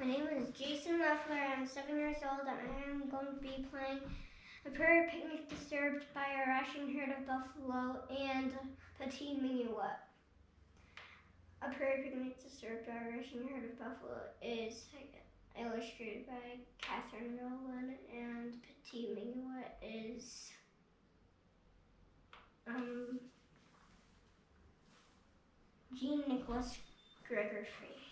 name is Jason Leffler. I'm 7 years old and I am going to be playing a prairie picnic disturbed by a rushing herd of buffalo and petite minuet. A prairie picnic disturbed by a rushing herd of buffalo is illustrated by Catherine Rowland, and petite minuet is Jean Nicholas Gregory.